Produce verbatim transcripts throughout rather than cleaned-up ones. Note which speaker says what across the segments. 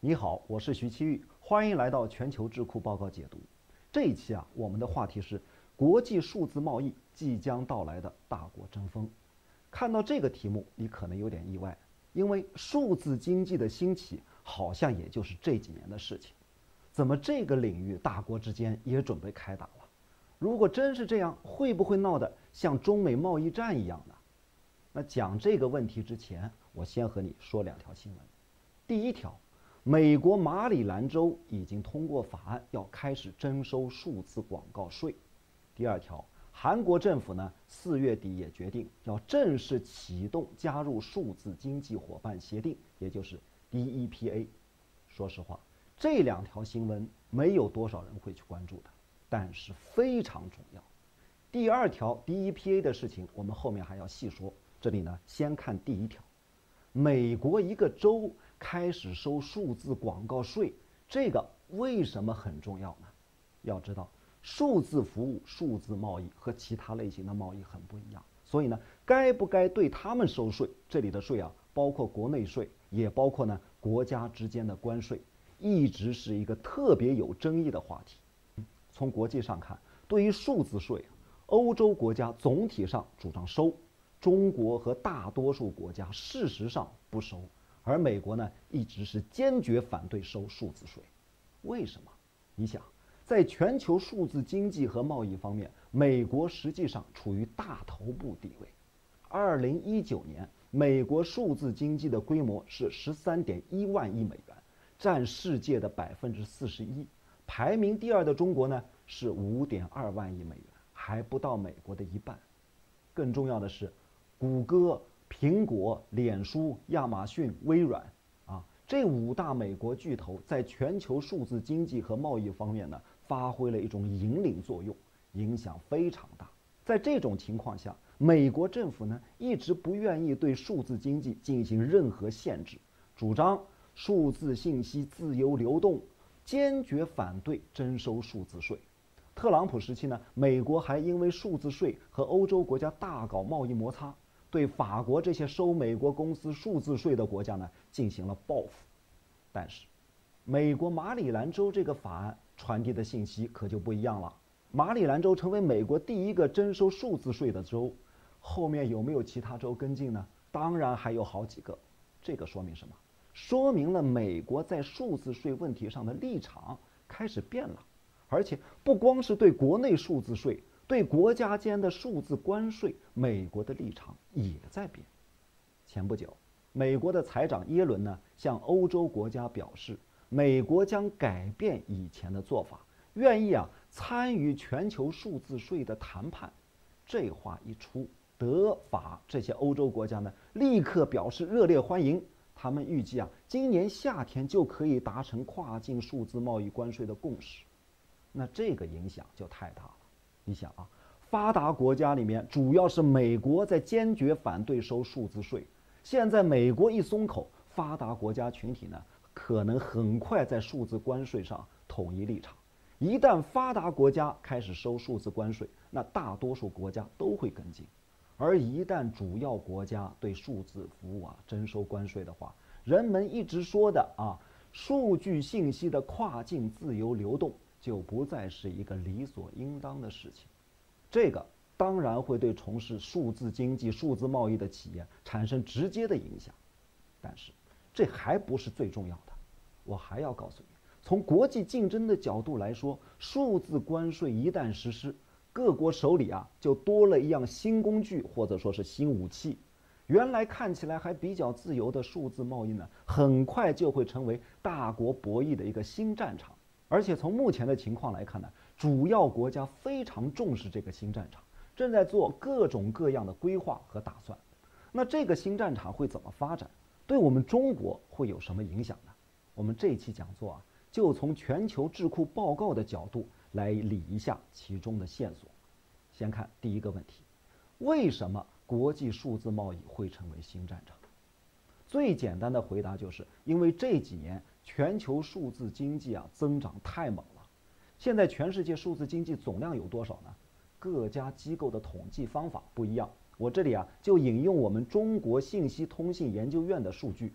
Speaker 1: 你好，我是徐奇玉，欢迎来到全球智库报告解读。这一期啊，我们的话题是国际数字贸易即将到来的大国争锋。看到这个题目，你可能有点意外，因为数字经济的兴起好像也就是这几年的事情。怎么这个领域大国之间也准备开打了？如果真是这样，会不会闹得像中美贸易战一样呢？那讲这个问题之前，我先和你说两条新闻。第一条，美国马里兰州已经通过法案，要开始征收数字广告税。第二条，韩国政府呢，四月底也决定要正式启动加入数字经济伙伴协定，也就是 D E P A。说实话，这两条新闻没有多少人会去关注的，但是非常重要。第二条 D E P A 的事情，我们后面还要细说。这里呢，先看第一条，美国一个州开始收数字广告税，这个为什么很重要呢？要知道，数字服务、数字贸易和其他类型的贸易很不一样，所以呢，该不该对他们收税？这里的税啊，包括国内税，也包括呢国家之间的关税，一直是一个特别有争议的话题。从国际上看，对于数字税，欧洲国家总体上主张收，中国和大多数国家事实上不收，而美国呢一直是坚决反对收数字税。为什么？你想，在全球数字经济和贸易方面，美国实际上处于大头部地位。二零一九年，美国数字经济的规模是十三点一万亿美元，占世界的百分之四十一。排名第二的中国呢是五点二万亿美元，还不到美国的一半。更重要的是，谷歌、苹果、脸书、亚马逊、微软啊，这五大美国巨头在全球数字经济和贸易方面呢，发挥了一种引领作用，影响非常大。在这种情况下，美国政府呢一直不愿意对数字经济进行任何限制，主张数字信息自由流动，坚决反对征收数字税。特朗普时期呢，美国还因为数字税和欧洲国家大搞贸易摩擦，对法国这些收美国公司数字税的国家呢进行了报复。但是，美国马里兰州这个法案传递的信息可就不一样了。马里兰州成为美国第一个征收数字税的州，后面有没有其他州跟进呢？当然还有好几个。这个说明什么？说明了美国在数字税问题上的立场开始变了，而且不光是对国内数字税，对国家间的数字关税，美国的立场也在变。前不久，美国的财长耶伦呢向欧洲国家表示，美国将改变以前的做法，愿意啊参与全球数字税的谈判。这话一出，德法这些欧洲国家呢立刻表示热烈欢迎。他们预计啊，今年夏天就可以达成跨境数字贸易关税的共识。那这个影响就太大了。你想啊，发达国家里面主要是美国在坚决反对收数字税，现在美国一松口，发达国家群体呢可能很快在数字关税上统一立场。一旦发达国家开始收数字关税，那大多数国家都会跟进。而一旦主要国家对数字服务啊征收关税的话，人们一直说的啊数据信息的跨境自由流动就不再是一个理所应当的事情。这个当然会对从事数字经济、数字贸易的企业产生直接的影响。但是这还不是最重要的，我还要告诉你，从国际竞争的角度来说，数字关税一旦实施，各国手里啊就多了一样新工具，或者说是新武器。原来看起来还比较自由的数字贸易呢，很快就会成为大国博弈的一个新战场。而且从目前的情况来看呢，主要国家非常重视这个新战场，正在做各种各样的规划和打算。那这个新战场会怎么发展？对我们中国会有什么影响呢？我们这期讲座啊，就从全球智库报告的角度来理一下其中的线索。先看第一个问题，为什么国际数字贸易会成为新战场？最简单的回答就是因为这几年全球数字经济啊增长太猛了。现在全世界数字经济总量有多少呢？各家机构的统计方法不一样，我这里啊就引用我们中国信息通信研究院的数据，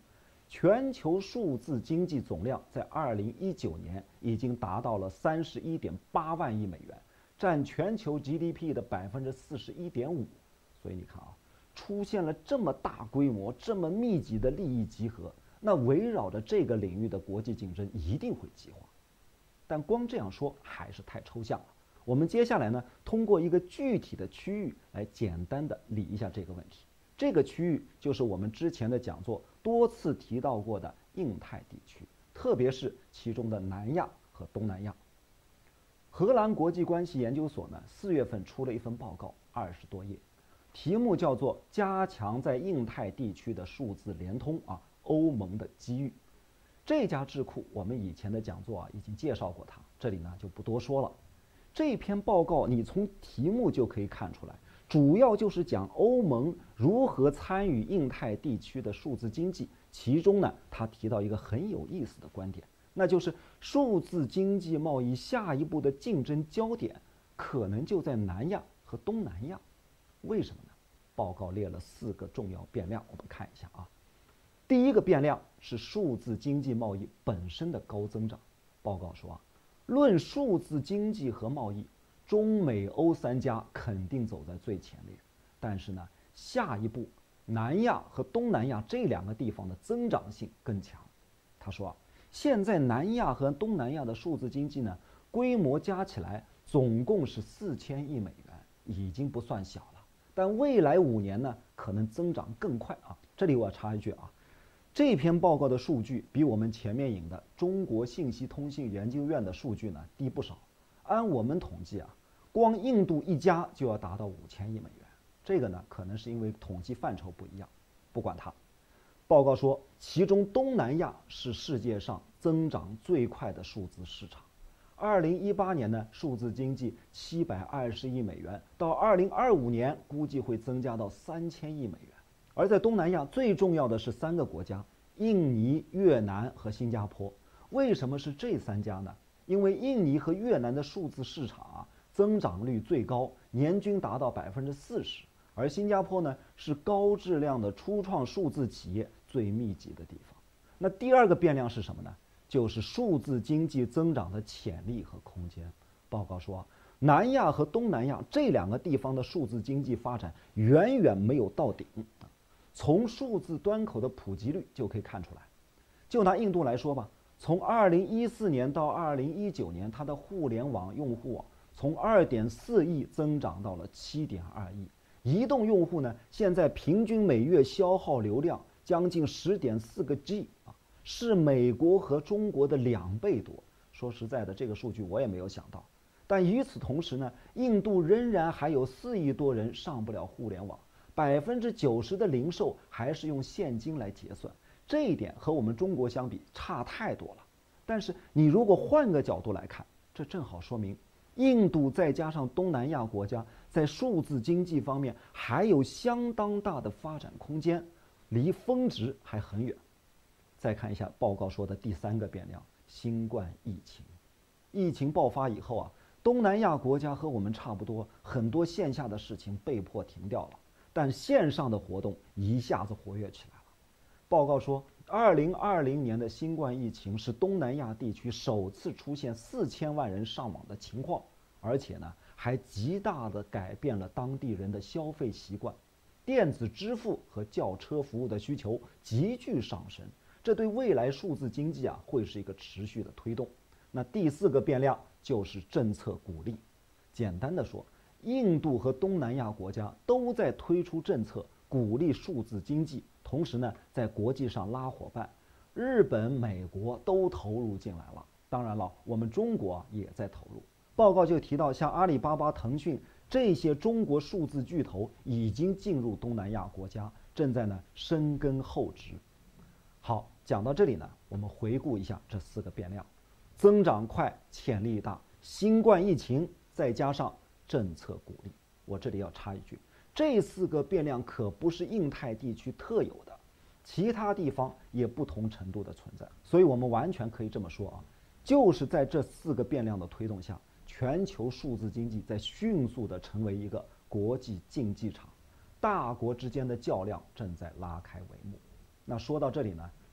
Speaker 1: 全球数字经济总量在二零一九年已经达到了三十一点八万亿美元，占全球 G D P 的百分之四十一点五。所以你看啊，出现了这么大规模、这么密集的利益集合，那围绕着这个领域的国际竞争一定会激化。但光这样说还是太抽象了。我们接下来呢，通过一个具体的区域来简单的理一下这个问题。这个区域就是我们之前的讲座多次提到过的印太地区，特别是其中的南亚和东南亚。荷兰国际关系研究所呢，四月份出了一份报告，二十多页，题目叫做《加强在印太地区的数字联通啊，欧盟的机遇》。这家智库我们以前的讲座啊已经介绍过它，这里呢就不多说了。这篇报告你从题目就可以看出来，主要就是讲欧盟如何参与印太地区的数字经济。其中呢，他提到一个很有意思的观点，那就是数字经济贸易下一步的竞争焦点可能就在南亚和东南亚。为什么呢？报告列了四个重要变量，我们看一下啊。第一个变量是数字经济贸易本身的高增长。报告说啊，论数字经济和贸易，中美欧三家肯定走在最前列。但是呢，下一步南亚和东南亚这两个地方的增长性更强。他说啊，现在南亚和东南亚的数字经济呢，规模加起来总共是四千亿美元，已经不算小了。但未来五年呢，可能增长更快啊。这里我要插一句啊，这篇报告的数据比我们前面引的中国信息通信研究院的数据呢低不少。按我们统计啊，光印度一家就要达到五千亿美元。这个呢，可能是因为统计范畴不一样，不管它。报告说，其中东南亚是世界上增长最快的数字市场。二零一八年呢，数字经济七百二十亿美元，到二零二五年估计会增加到三千亿美元。而在东南亚最重要的是三个国家：印尼、越南和新加坡。为什么是这三家呢？因为印尼和越南的数字市场啊，增长率最高，年均达到百分之四十。而新加坡呢，是高质量的初创数字企业最密集的地方。那第二个变量是什么呢？就是数字经济增长的潜力和空间。报告说，南亚和东南亚这两个地方的数字经济发展远远没有到顶。从数字端口的普及率就可以看出来。就拿印度来说吧，从二零一四年到二零一九年，它的互联网用户啊，从二点四亿增长到了七点二亿。移动用户呢，现在平均每月消耗流量将近十点四个 G 啊，是美国和中国的两倍多。说实在的，这个数据我也没有想到。但与此同时呢，印度仍然还有四亿多人上不了互联网，百分之九十的零售还是用现金来结算，这一点和我们中国相比差太多了。但是你如果换个角度来看，这正好说明印度再加上东南亚国家在数字经济方面还有相当大的发展空间，离峰值还很远。再看一下报告说的第三个变量，新冠疫情。疫情爆发以后啊，东南亚国家和我们差不多，很多线下的事情被迫停掉了，但线上的活动一下子活跃起来了。报告说，二零二零年的新冠疫情是东南亚地区首次出现四千万人上网的情况，而且呢，还极大地改变了当地人的消费习惯，电子支付和叫车服务的需求急剧上升，这对未来数字经济啊会是一个持续的推动。那第四个变量就是政策鼓励。简单的说，印度和东南亚国家都在推出政策鼓励数字经济，同时呢，在国际上拉伙伴，日本、美国都投入进来了。当然了，我们中国也在投入。报告就提到，像阿里巴巴、腾讯这些中国数字巨头已经进入东南亚国家，正在呢深耕厚植。好，讲到这里呢，我们回顾一下这四个变量：增长快、潜力大、新冠疫情，再加上政策鼓励。我这里要插一句，这四个变量可不是印太地区特有的，其他地方也不同程度的存在。所以我们完全可以这么说啊，就是在这四个变量的推动下，全球数字经济在迅速地成为一个国际竞技场，大国之间的较量正在拉开帷幕。那说到这里呢，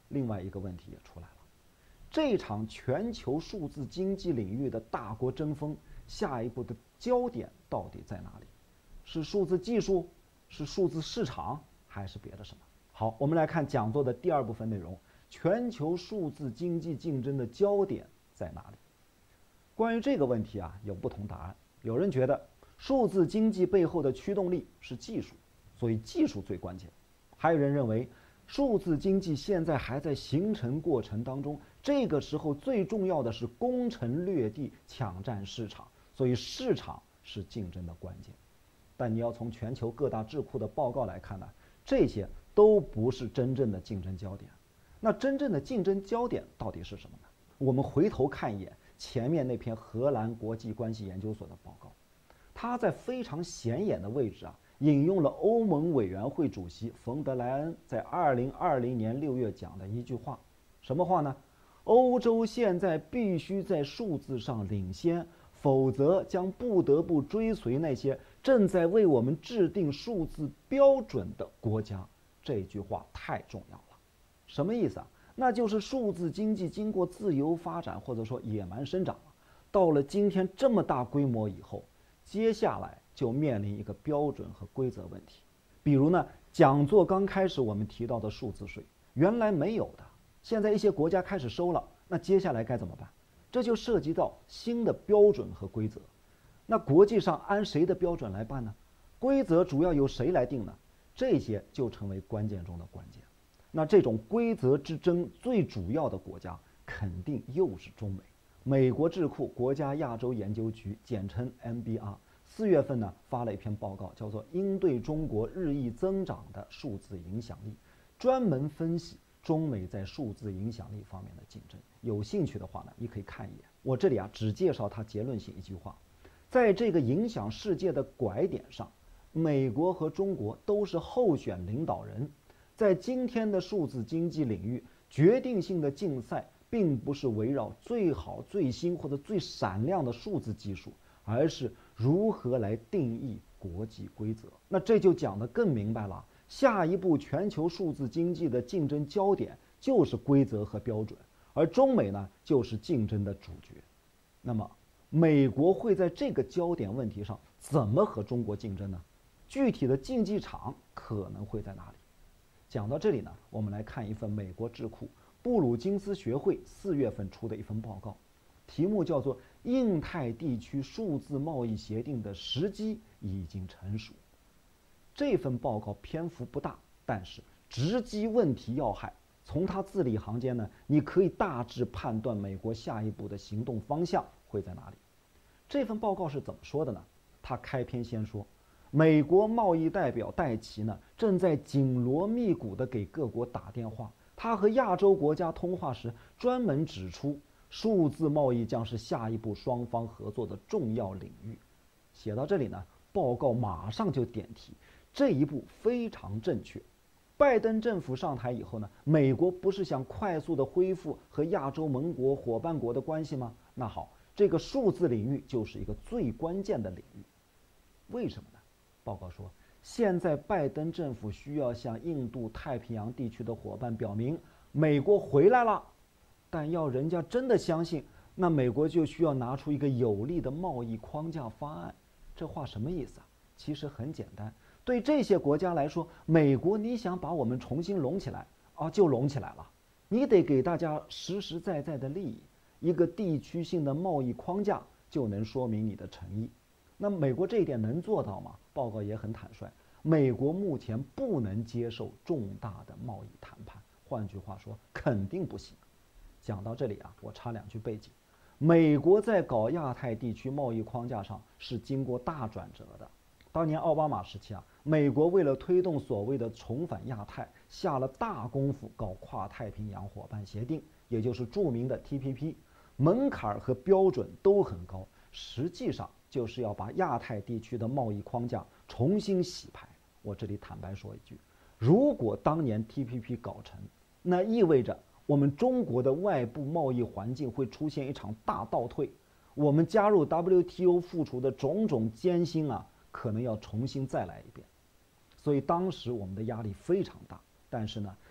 Speaker 1: 另外一个问题也出来了。这场全球数字经济领域的大国争锋，下一步的焦点到底在哪里？是数字技术，是数字市场，还是别的什么？好，我们来看讲座的第二部分内容：全球数字经济竞争的焦点在哪里？关于这个问题啊，有不同答案。有人觉得数字经济背后的驱动力是技术，所以技术最关键。还有人认为，数字经济现在还在形成过程当中，这个时候最重要的是攻城略地，抢占市场，所以市场是竞争的关键。但你要从全球各大智库的报告来看呢，这些都不是真正的竞争焦点。那真正的竞争焦点到底是什么呢？我们回头看一眼前面那篇荷兰国际关系研究所的报告，它在非常显眼的位置啊，引用了欧盟委员会主席冯德莱恩在二零二零年六月讲的一句话，什么话呢？欧洲现在必须在数字上领先，否则将不得不追随那些正在为我们制定数字标准的国家。这句话太重要了。什么意思啊？那就是数字经济经过自由发展或者说野蛮生长，到了今天这么大规模以后，接下来就面临一个标准和规则问题。比如呢，讲座刚开始我们提到的数字税，原来没有的，现在一些国家开始收了，那接下来该怎么办？这就涉及到新的标准和规则。那国际上按谁的标准来办呢？规则主要由谁来定呢？这些就成为关键中的关键。那这种规则之争最主要的国家肯定又是中美。美国智库国家亚洲研究局简称 M B R 四月份呢发了一篇报告，叫做《应对中国日益增长的数字影响力》，专门分析中美在数字影响力方面的竞争。有兴趣的话呢，你可以看一眼。我这里啊只介绍它结论性一句话：在这个影响世界的拐点上，美国和中国都是候选领导人。在今天的数字经济领域，决定性的竞赛并不是围绕最好、最新或者最闪亮的数字技术，而是如何来定义国际规则。那这就讲得更明白了，下一步全球数字经济的竞争焦点就是规则和标准，而中美呢就是竞争的主角。那么美国会在这个焦点问题上怎么和中国竞争呢？具体的竞技场可能会在哪里？讲到这里呢，我们来看一份美国智库布鲁金斯学会四月份出的一份报告，题目叫做《印太地区数字贸易协定的时机已经成熟》。这份报告篇幅不大，但是直击问题要害。从它字里行间呢，你可以大致判断美国下一步的行动方向会在哪里。这份报告是怎么说的呢？它开篇先说，美国贸易代表戴奇呢，正在紧锣密鼓地给各国打电话。他和亚洲国家通话时，专门指出，数字贸易将是下一步双方合作的重要领域。写到这里呢，报告马上就点题，这一步非常正确。拜登政府上台以后呢，美国不是想快速地恢复和亚洲盟国伙伴国的关系吗？那好，这个数字领域就是一个最关键的领域。为什么呢？报告说，现在拜登政府需要向印度太平洋地区的伙伴表明，美国回来了。但要人家真的相信，那美国就需要拿出一个有力的贸易框架方案。这话什么意思啊？其实很简单，对这些国家来说，美国你想把我们重新拢起来啊，就拢起来了。你得给大家实实在在的利益，一个地区性的贸易框架就能说明你的诚意。那美国这一点能做到吗？报告也很坦率，美国目前不能接受重大的贸易谈判，换句话说，肯定不行。讲到这里啊，我插两句背景。美国在搞亚太地区贸易框架上是经过大转折的。当年奥巴马时期啊，美国为了推动所谓的重返亚太，下了大功夫搞跨太平洋伙伴协定，也就是著名的 T P P， 门槛和标准都很高，实际上就是要把亚太地区的贸易框架重新洗牌。我这里坦白说一句，如果当年 T P P 搞成，那意味着我们中国的外部贸易环境会出现一场大倒退，我们加入 W T O 付出的种种艰辛啊，可能要重新再来一遍。所以当时我们的压力非常大，但是呢，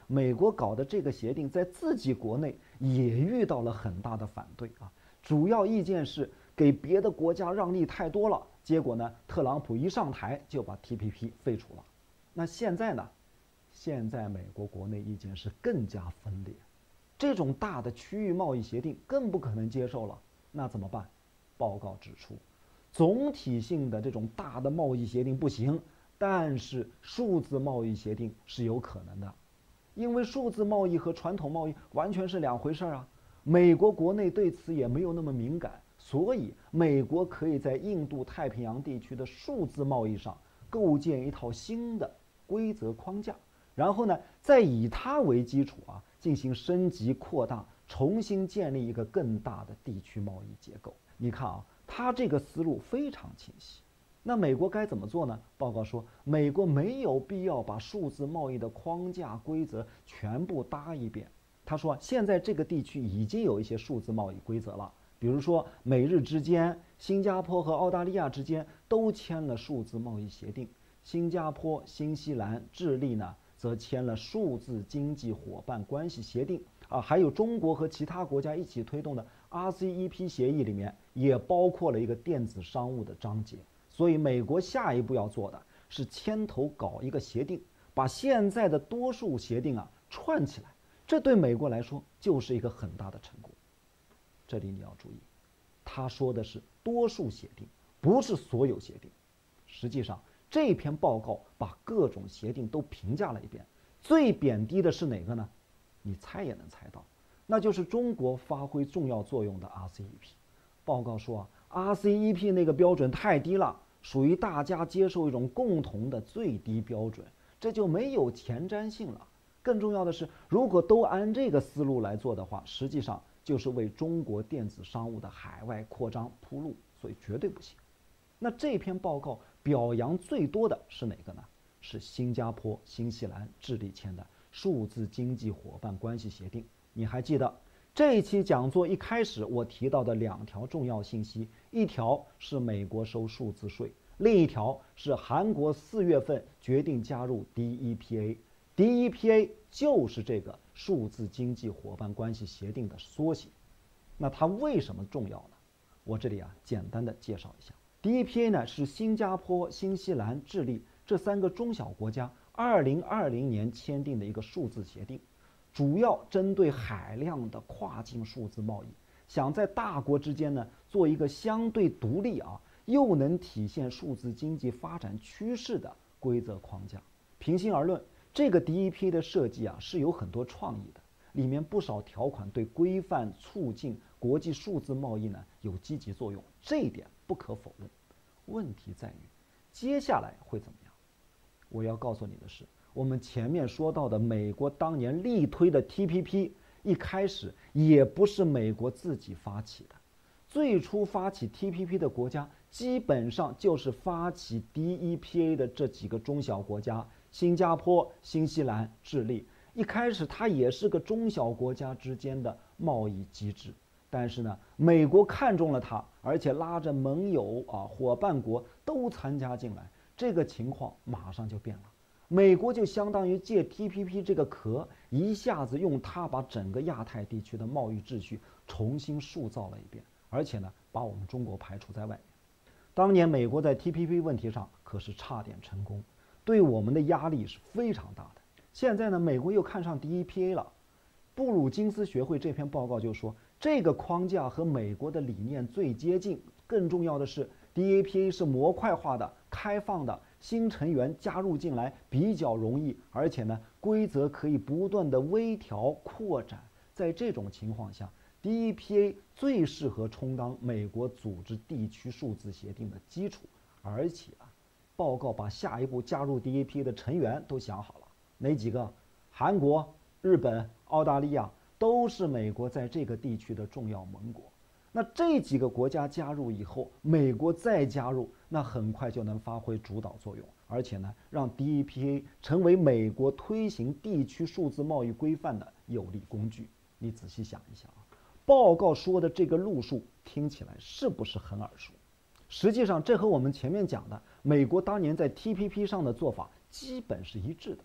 Speaker 1: 美国搞的这个协定在自己国内也遇到了很大的反对啊。主要意见是给别的国家让利太多了，结果呢，特朗普一上台就把 T P P 废除了。那现在呢？现在美国国内意见是更加分裂，这种大的区域贸易协定更不可能接受了。那怎么办？报告指出，总体性的这种大的贸易协定不行，但是数字贸易协定是有可能的，因为数字贸易和传统贸易完全是两回事啊。美国国内对此也没有那么敏感，所以美国可以在印度太平洋地区的数字贸易上构建一套新的规则框架，然后呢，再以它为基础啊，进行升级扩大，重新建立一个更大的地区贸易结构。你看啊，它这个思路非常清晰。那美国该怎么做呢？报告说，美国没有必要把数字贸易的框架规则全部搭一遍。他说，现在这个地区已经有一些数字贸易规则了，比如说美日之间、新加坡和澳大利亚之间都签了数字贸易协定，新加坡、新西兰、智利呢，则签了数字经济伙伴关系协定啊，还有中国和其他国家一起推动的 R C E P 协议里面也包括了一个电子商务的章节。所以美国下一步要做的是牵头搞一个协定，把现在的多数协定啊串起来，这对美国来说就是一个很大的成功。这里你要注意，他说的是多数协定，不是所有协定。实际上这篇报告把各种协定都评价了一遍，最贬低的是哪个呢？你猜也能猜到，那就是中国发挥重要作用的 R C E P。 报告说啊 R C E P 那个标准太低了，属于大家接受一种共同的最低标准，这就没有前瞻性了。更重要的是，如果都按这个思路来做的话，实际上就是为中国电子商务的海外扩张铺路，所以绝对不行。那这篇报告表扬最多的是哪个呢？是新加坡、新西兰、智利签的数字经济伙伴关系协定。你还记得这一期讲座一开始我提到的两条重要信息，一条是美国收数字税，另一条是韩国四月份决定加入 D E P A。D E P A 就是这个数字经济伙伴关系协定的缩写。那它为什么重要呢？我这里啊简单的介绍一下。D E P A 呢是新加坡、新西兰、智利这三个中小国家二零二零年签订的一个数字协定，主要针对海量的跨境数字贸易，想在大国之间呢做一个相对独立啊，又能体现数字经济发展趋势的规则框架。平心而论，这个 D E P A 的设计啊是有很多创意的，里面不少条款对规范促进国际数字贸易呢有积极作用，这一点不可否认。问题在于接下来会怎么样？我要告诉你的是，我们前面说到的美国当年力推的 T P P 一开始也不是美国自己发起的，最初发起 T P P 的国家基本上就是发起 D E P A 的这几个中小国家，新加坡、新西兰、智利。一开始它也是个中小国家之间的贸易机制，但是呢，美国看中了它，而且拉着盟友啊、伙伴国都参加进来，这个情况马上就变了。美国就相当于借 T P P 这个壳，一下子用它把整个亚太地区的贸易秩序重新塑造了一遍，而且呢，把我们中国排除在外面。当年美国在 T P P 问题上可是差点成功，对我们的压力是非常大的。现在呢，美国又看上 D E P A 了。布鲁金斯学会这篇报告就说，这个框架和美国的理念最接近，更重要的是 D E P A 是模块化的、开放的，新成员加入进来比较容易，而且呢，规则可以不断的微调扩展。在这种情况下， D E P A 最适合充当美国组织地区数字协定的基础。而且啊，报告把下一步加入 D E P A 的成员都想好了。哪几个？韩国、日本、澳大利亚都是美国在这个地区的重要盟国。那这几个国家加入以后，美国再加入，那很快就能发挥主导作用，而且呢，让 D E P A 成为美国推行地区数字贸易规范的有力工具。你仔细想一想啊，报告说的这个路数听起来是不是很耳熟？实际上，这和我们前面讲的美国当年在 T P P 上的做法基本是一致的。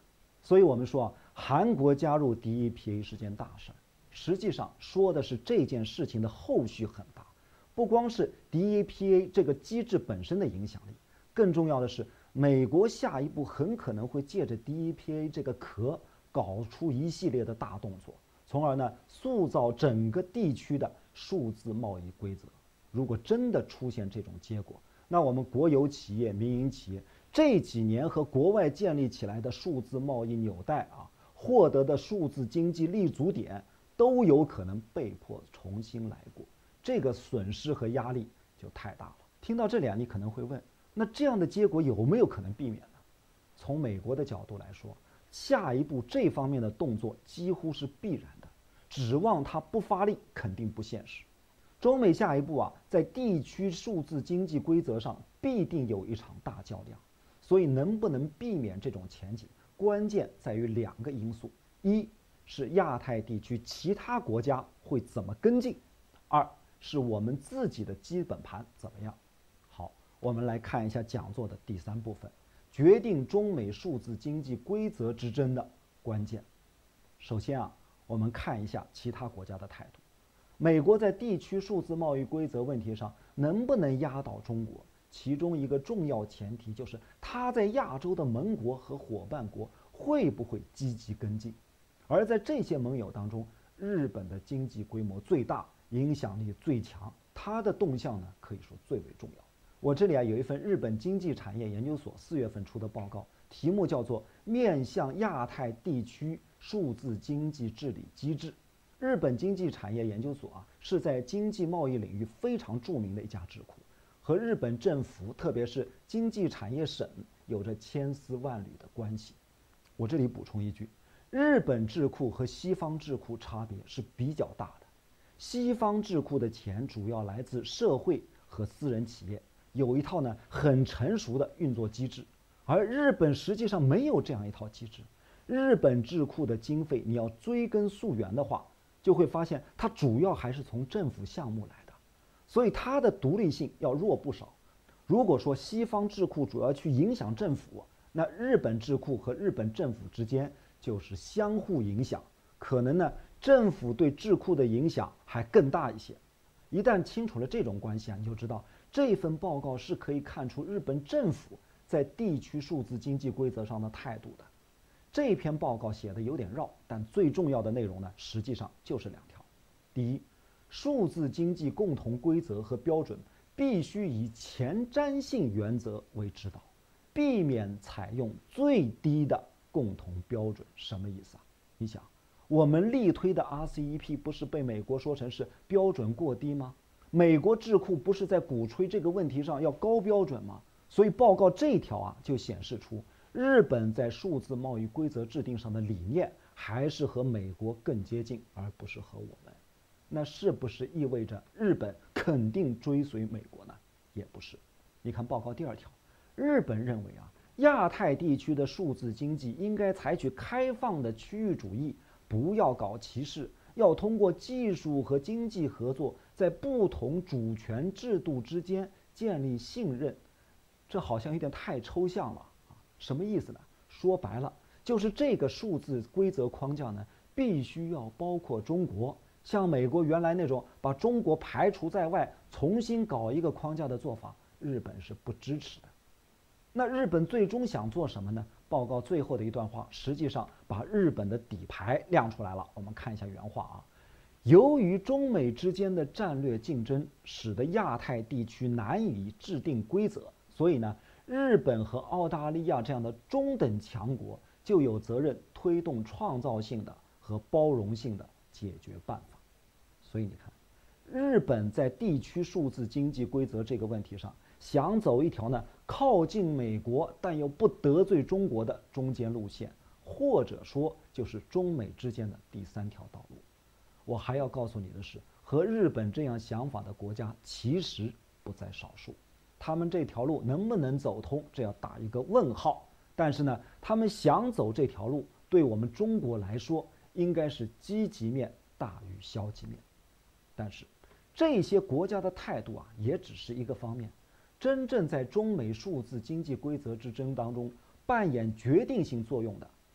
Speaker 1: 所以我们说啊，韩国加入 D E P A 是件大事，实际上说的是这件事情的后续很大，不光是 D E P A 这个机制本身的影响力，更重要的是美国下一步很可能会借着 D E P A 这个壳搞出一系列的大动作，从而呢塑造整个地区的数字贸易规则。如果真的出现这种结果，那我们国有企业、民营企业这几年和国外建立起来的数字贸易纽带啊，获得的数字经济立足点，都有可能被迫重新来过，这个损失和压力就太大了。听到这里啊，你可能会问，那这样的结果有没有可能避免呢？从美国的角度来说，下一步这方面的动作几乎是必然的，指望它不发力肯定不现实。中美下一步啊，在地区数字经济规则上必定有一场大较量，所以能不能避免这种前景，关键在于两个因素：一是亚太地区其他国家会怎么跟进；二是我们自己的基本盘怎么样。好，我们来看一下讲座的第三部分，决定中美数字经济规则之争的关键。首先啊，我们看一下其他国家的态度。美国在地区数字贸易规则问题上能不能压倒中国？其中一个重要前提就是它在亚洲的盟国和伙伴国会不会积极跟进。而在这些盟友当中，日本的经济规模最大，影响力最强，它的动向呢可以说最为重要。我这里啊有一份日本经济产业研究所四月份出的报告，题目叫做《面向亚太地区数字经济治理机制》。日本经济产业研究所啊，是在经济贸易领域非常著名的一家智库，和日本政府，特别是经济产业省，有着千丝万缕的关系。我这里补充一句，日本智库和西方智库差别是比较大的。西方智库的钱主要来自社会和私人企业，有一套呢很成熟的运作机制，而日本实际上没有这样一套机制。日本智库的经费，你要追根溯源的话，就会发现它主要还是从政府项目来的，所以它的独立性要弱不少。如果说西方智库主要去影响政府，那日本智库和日本政府之间就是相互影响，可能呢政府对智库的影响还更大一些。一旦清楚了这种关系啊，你就知道这份报告是可以看出日本政府在地区数字经济规则上的态度的。这篇报告写的有点绕，但最重要的内容呢，实际上就是两条。第一，数字经济共同规则和标准必须以前瞻性原则为指导，避免采用最低的共同标准。什么意思啊？你想，我们力推的 R C E P 不是被美国说成是标准过低吗？美国智库不是在鼓吹这个问题上要高标准吗？所以报告这一条啊，就显示出日本在数字贸易规则制定上的理念还是和美国更接近，而不是和我们。那是不是意味着日本肯定追随美国呢？也不是。你看报告第二条，日本认为啊，亚太地区的数字经济应该采取开放的区域主义，不要搞歧视，要通过技术和经济合作，在不同主权制度之间建立信任。这好像有点太抽象了。什么意思呢？说白了，就是这个数字规则框架呢，必须要包括中国。像美国原来那种把中国排除在外，重新搞一个框架的做法，日本是不支持的。那日本最终想做什么呢？报告最后的一段话，实际上把日本的底牌亮出来了。我们看一下原话啊。由于中美之间的战略竞争，使得亚太地区难以制定规则，所以呢，日本和澳大利亚这样的中等强国就有责任推动创造性的和包容性的解决办法。所以你看，日本在地区数字经济规则这个问题上，想走一条呢靠近美国但又不得罪中国的中间路线，或者说就是中美之间的第三条道路。我还要告诉你的是，和日本这样想法的国家其实不在少数。他们这条路能不能走通，这要打一个问号。但是呢，他们想走这条路，对我们中国来说，应该是积极面大于消极面。但是，这些国家的态度啊，也只是一个方面。真正在中美数字经济规则之争当中扮演决定性作用的，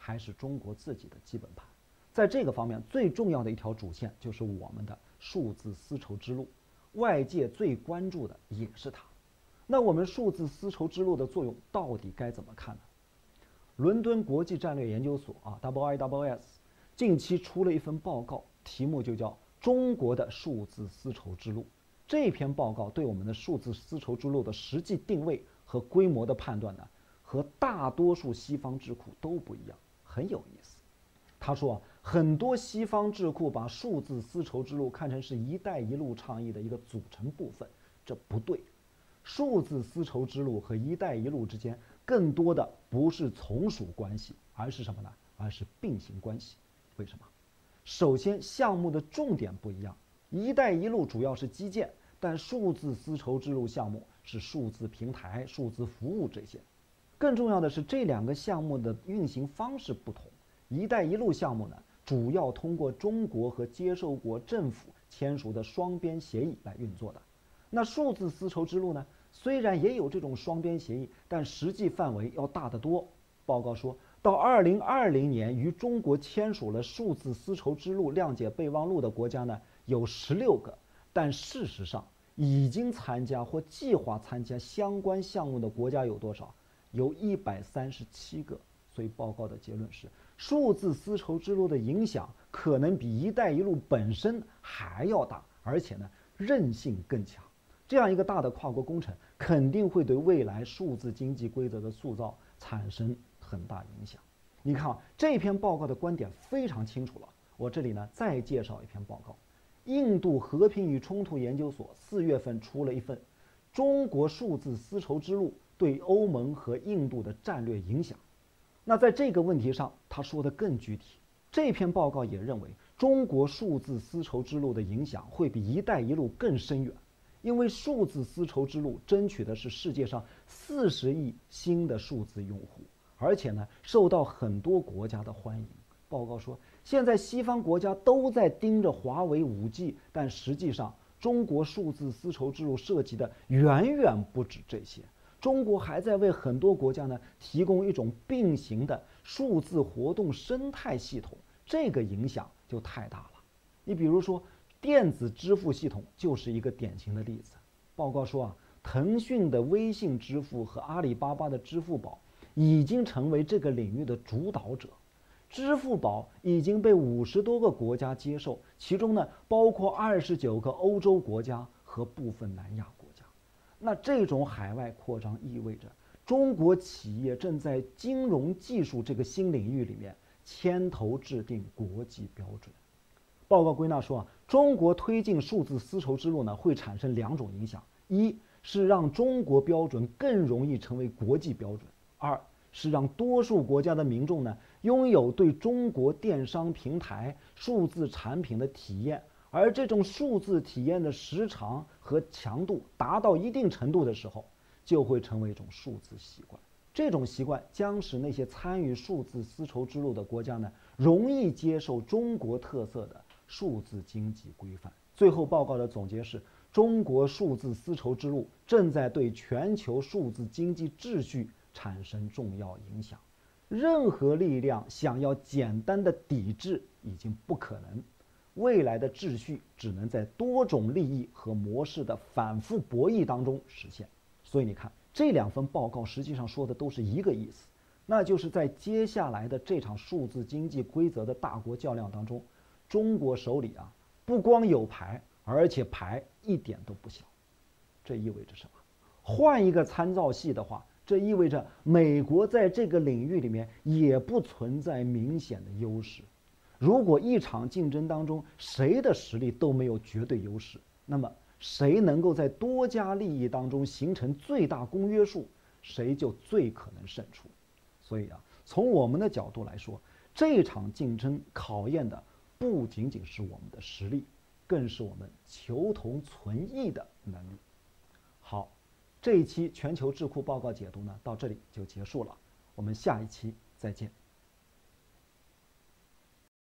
Speaker 1: 还是中国自己的基本盘。在这个方面，最重要的一条主线就是我们的数字丝绸之路，外界最关注的也是它。那我们数字丝绸之路的作用到底该怎么看呢？伦敦国际战略研究所啊 ，W I W S 近期出了一份报告，题目就叫《中国的数字丝绸之路》。这篇报告对我们的数字丝绸之路的实际定位和规模的判断呢，和大多数西方智库都不一样，很有意思。他说啊，很多西方智库把数字丝绸之路看成是一带一路倡议的一个组成部分，这不对。数字丝绸之路和一带一路之间更多的不是从属关系，而是什么呢？而是并行关系。为什么？首先，项目的重点不一样，一带一路主要是基建，但数字丝绸之路项目是数字平台、数字服务这些。更重要的是，这两个项目的运行方式不同。一带一路项目呢，主要通过中国和接受国政府签署的双边协议来运作的。那数字丝绸之路呢，虽然也有这种双边协议，但实际范围要大得多。报告说到二零二零年，与中国签署了数字丝绸之路谅解备忘录的国家呢有十六个，但事实上已经参加或计划参加相关项目的国家有多少？有一百三十七个。所以报告的结论是，数字丝绸之路的影响可能比一带一路本身还要大，而且呢韧性更强。这样一个大的跨国工程肯定会对未来数字经济规则的塑造产生很大影响。你看啊，这篇报告的观点非常清楚了。我这里呢再介绍一篇报告，印度和平与冲突研究所四月份出了一份《中国数字丝绸之路对欧盟和印度的战略影响》。那在这个问题上，他说的更具体。这篇报告也认为，中国数字丝绸之路的影响会比一带一路更深远，因为数字丝绸之路争取的是世界上四十亿新的数字用户，而且呢受到很多国家的欢迎。报告说，现在西方国家都在盯着华为 五 G， 但实际上中国数字丝绸之路涉及的远远不止这些。中国还在为很多国家呢提供一种并行的数字活动生态系统，这个影响就太大了。你比如说，电子支付系统就是一个典型的例子。报告说啊，腾讯的微信支付和阿里巴巴的支付宝已经成为这个领域的主导者。支付宝已经被五十多个国家接受，其中呢包括二十九个欧洲国家和部分南亚国家。那这种海外扩张意味着中国企业正在金融技术这个新领域里面牵头制定国际标准。报告归纳说啊，中国推进数字丝绸之路呢，会产生两种影响：一是让中国标准更容易成为国际标准；二是让多数国家的民众呢，拥有对中国电商平台、数字产品的体验。而这种数字体验的时长和强度达到一定程度的时候，就会成为一种数字习惯。这种习惯将使那些参与数字丝绸之路的国家呢，容易接受中国特色的数字经济规范。最后报告的总结是，中国数字丝绸之路正在对全球数字经济秩序产生重要影响。任何力量想要简单的抵制已经不可能。未来的秩序只能在多种利益和模式的反复博弈当中实现。所以你看，这两份报告实际上说的都是一个意思，那就是在接下来的这场数字经济规则的大国较量当中，中国手里啊不光有牌，而且牌一点都不小。这意味着什么？换一个参照系的话，这意味着美国在这个领域里面也不存在明显的优势。如果一场竞争当中谁的实力都没有绝对优势，那么谁能够在多家利益当中形成最大公约数，谁就最可能胜出。所以啊，从我们的角度来说，这场竞争考验的不仅仅是我们的实力，更是我们求同存异的能力。好，这一期全球智库报告解读呢，到这里就结束了，我们下一期再见。